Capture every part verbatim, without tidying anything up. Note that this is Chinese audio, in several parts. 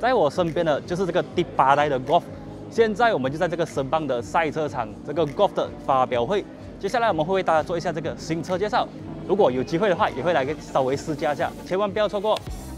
在我身边的就是这个第八代的 Golf。现在我们就在这个申邦的赛车场，这个 Golf 的发表会。接下来我们会为大家做一下这个新车介绍。如果有机会的话，也会来稍微试驾一下，千万不要错过。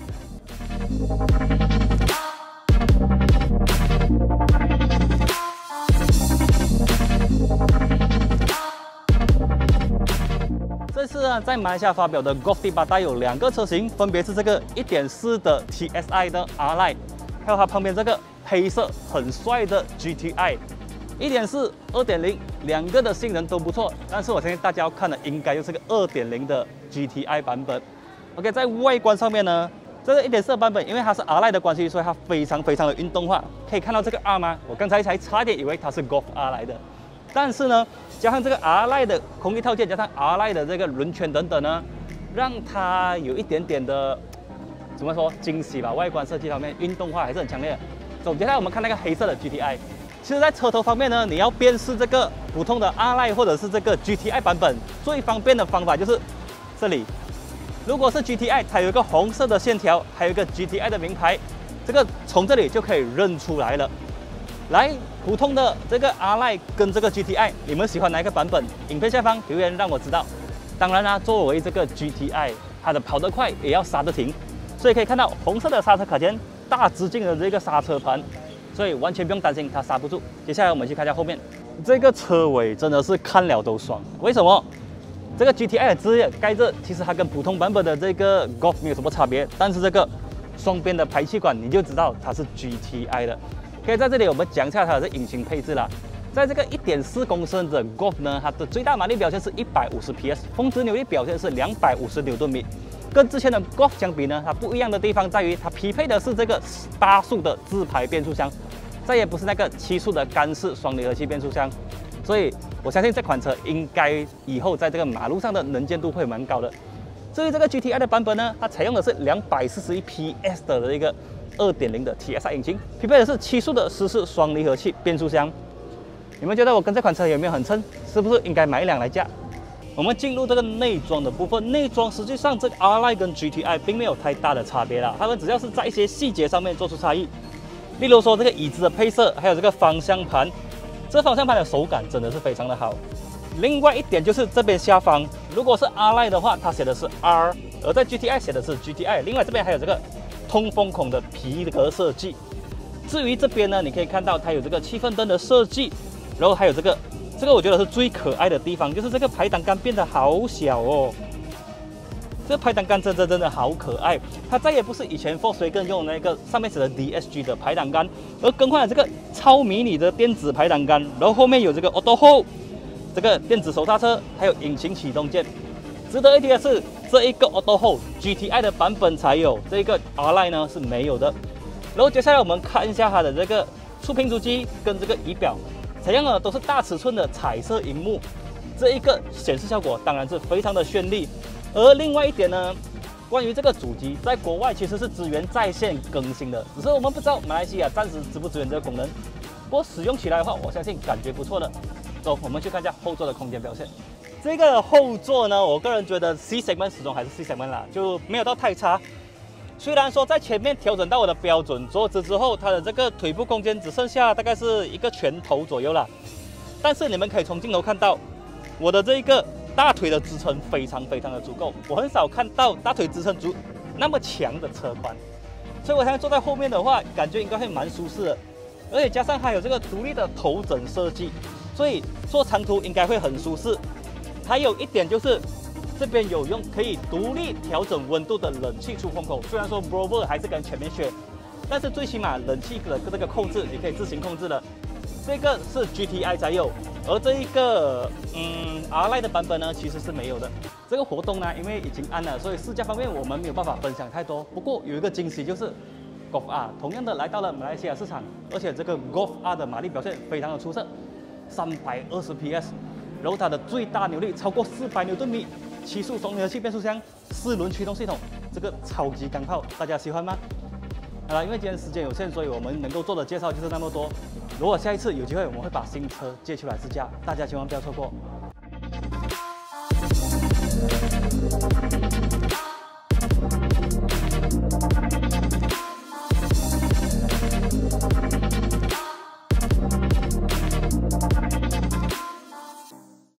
这次呢，在马来西亚发表的 Golf 第八代有两个车型，分别是这个 一点四 的 T S I 的 R Line， 还有它旁边这个黑色很帅的 G T I。一点四、二点零 两个的性能都不错，但是我相信大家要看的应该就是个 二点零 的 G T I 版本。OK， 在外观上面呢，这个 一点四 的版本，因为它是 R Line 的关系，所以它非常非常的运动化。可以看到这个 R 吗？我刚才才差点以为它是 Golf R 来的。 但是呢，加上这个 R Line 的空力套件，加上 R Line 的这个轮圈等等呢，让它有一点点的怎么说惊喜吧。外观设计方面，运动化还是很强烈的。走，接下来我们看那个黑色的 G T I。其实，在车头方面呢，你要辨识这个普通的 R Line 或者是这个 G T I 版本，最方便的方法就是这里。如果是 G T I， 它有一个红色的线条，还有一个 G T I 的名牌，这个从这里就可以认出来了。 来，普通的这个 R Line 跟这个 G T I， 你们喜欢哪一个版本？影片下方留言让我知道。当然啦，作为这个 G T I， 它的跑得快也要刹得停，所以可以看到红色的刹车卡钳，大直径的这个刹车盘，所以完全不用担心它刹不住。接下来我们去看一下后面，这个车尾真的是看了都爽。为什么？这个 G T I 的字眼盖着，其实它跟普通版本的这个 Golf 没有什么差别，但是这个双边的排气管你就知道它是 G T I 的。 可以在这里我们讲一下它的引擎配置啦。在这个 一点四 公升的 Golf 呢，它的最大马力表现是一百五十匹 S， 峰值扭力表现是两百五十牛顿米。跟之前的 Golf 相比呢，它不一样的地方在于它匹配的是这个八速的自排变速箱，再也不是那个七速的干式双离合器变速箱。所以我相信这款车应该以后在这个马路上的能见度会蛮高的。至于这个 G T I 的版本呢，它采用的是两百四十一匹 S 的这个 二点零 的 T S I 引擎，匹配的是七速的湿式双离合器变速箱。你们觉得我跟这款车有没有很衬？是不是应该买一辆来驾？我们进入这个内装的部分，内装实际上这个 R Line 跟 G T I 并没有太大的差别啦，它们只要是在一些细节上面做出差异，例如说这个椅子的配色，还有这个方向盘，这方向盘的手感真的是非常的好。另外一点就是这边下方，如果是 R Line 的话，它写的是 R， 而在 G T I 写的是 G T I。另外这边还有这个 通风孔的皮革设计。至于这边呢，你可以看到它有这个气氛灯的设计，然后还有这个，这个我觉得是最可爱的地方，就是这个排挡杆变得好小哦。这个排挡杆真的真的好可爱，它再也不是以前 Volkswagen 用那个上面写的 D S G 的排挡杆，而更换了这个超迷你的电子排挡杆，然后后面有这个 Auto Hold， 这个电子手刹车，还有引擎启动键。值得一提的是，这一个 Auto Hold G T I 的版本才有，这一个 R Line 呢是没有的。然后接下来我们看一下它的这个触屏主机跟这个仪表，采用的都是大尺寸的彩色荧幕，这一个显示效果当然是非常的绚丽。而另外一点呢，关于这个主机，在国外其实是支援在线更新的，只是我们不知道马来西亚暂时支不支援这个功能。不过使用起来的话，我相信感觉不错的。走，我们去看一下后座的空间表现。这个后座呢，我个人觉得 C segment 始终还是 C segment 啦，就没有到太差。虽然说在前面调整到我的标准坐姿之后，它的这个腿部空间只剩下大概是一个拳头左右啦，但是你们可以从镜头看到，我的这个大腿的支撑非常非常的足够，我很少看到大腿支撑足那么强的车宽，所以我现在坐在后面的话，感觉应该会蛮舒适的，而且加上还有这个独立的头枕设计，所以坐长途应该会很舒适。还有一点就是，这边有用可以独立调整温度的冷气出风口。虽然说 Bravo 还是跟前面学，但是最起码冷气的这个控制你可以自行控制的。这个是 G T I 才有，而这一个嗯 R Line 的版本呢其实是没有的。这个活动呢，因为已经按了，所以试驾方面我们没有办法分享太多。不过有一个惊喜就是 Golf R 同样的来到了马来西亚市场，而且这个 Golf R 的马力表现非常的出色，三百二十匹 S。然后它的最大扭力超过四百牛顿米，七速双离合器变速箱，四轮驱动系统，这个超级钢炮，大家喜欢吗？好了，因为今天时间有限，所以我们能够做的介绍就是那么多。如果下一次有机会，我们会把新车借出来试驾，大家千万不要错过。